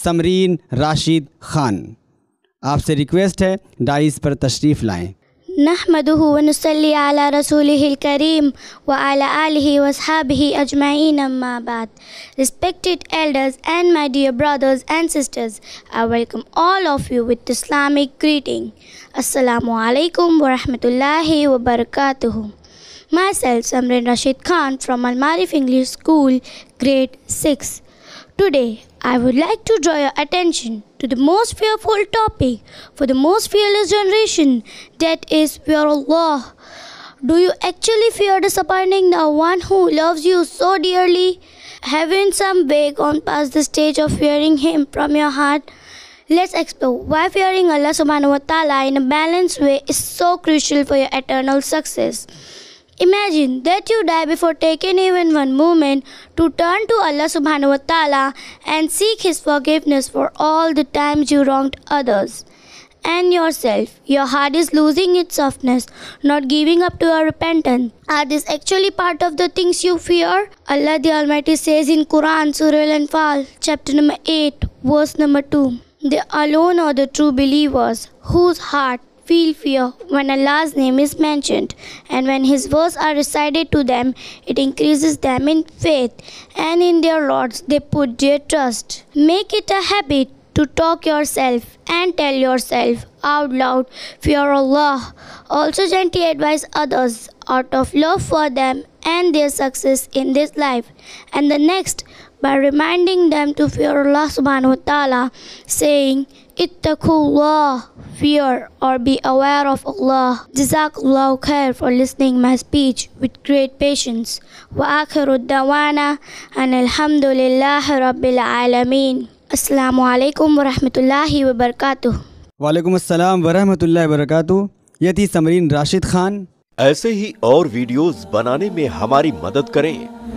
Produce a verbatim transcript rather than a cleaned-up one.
समरीन राशिद खान। आपसे रिक्वेस्ट है डाइस पर तशरीफ़ लाएं। नहमदुहु व नुसल्ली अला रसूलिहिल करीम व अला आलिहि व अस्हाबिहि अजमाइन अम्मा बाद। Respected elders and my dear brothers and sisters, I welcome all of you with Islamic greeting. Assalamu alaikum wa rahmatullahi wa barakatuhu. Myself Samreen Rashid Khan from Al-Marif English School, grade six. Today, I would like to draw your attention to the most fearful topic for the most fearless generation, that is fear Allah. Do you actually fear disappointing the one who loves you so dearly? Haven't some way gone past the stage of fearing Him from your heart? Let's explore why fearing Allah subhanahu wa ta'ala in a balanced way is so crucial for your eternal success. Imagine that you die before taking even one moment to turn to Allah subhanahu wa ta'ala and seek His forgiveness for all the times you wronged others and yourself. Your heart is losing its softness, not giving up to your repentance. Are these actually part of the things you fear? Allah the Almighty says in Quran, Surah Al-Anfal, chapter number eight, verse number two. They alone are the true believers whose heart feel fear when Allah's name is mentioned, and when His words are recited to them, it increases them in faith, and in their Lords they put their trust. Make it a habit to talk yourself and tell yourself out loud, fear Allah. Also gently advise others out of love for them and their success in this life and the next, by reminding them to fear Allah subhanahu wa ta'ala, saying, Ittaqullah, fear or be aware of Allah. Jazakallahu khair for listening my speech with great patience. Wa akhiru dawana and alhamdulillahi rabbil alameen. Assalamu alaikum wa rahmatullahi wa barakatuh. वालेकुम अस्सलाम व रहमतुल्लाहि व बरकातुहू। यह थी समरीन राशिद खान। ऐसे ही और videos बनाने में हमारी मदद करें